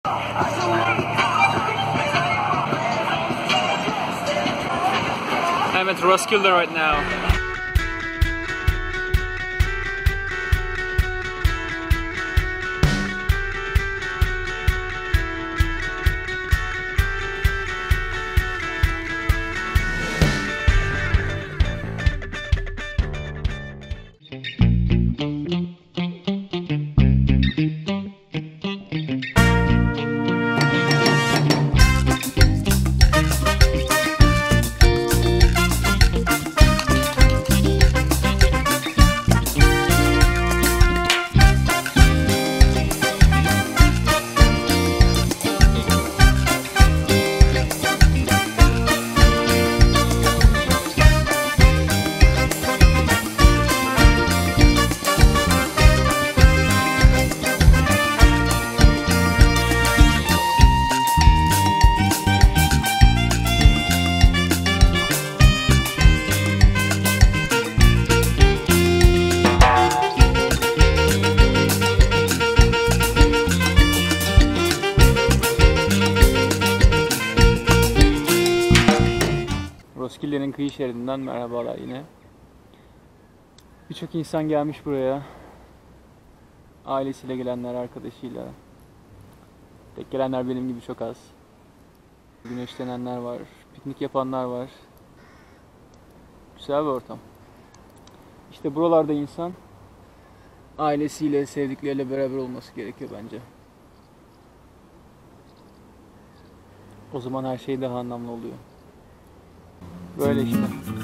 I'm at Roskilde right now. Roskilde'nin kıyı şeridinden merhabalar yine. Birçok insan gelmiş buraya. Ailesiyle gelenler, arkadaşıyla. Tek gelenler benim gibi çok az. Güneşlenenler var, piknik yapanlar var. Güzel bir ortam. İşte buralarda insan ailesiyle, sevdikleriyle beraber olması gerekiyor bence. O zaman her şey daha anlamlı oluyor. Böyle işte.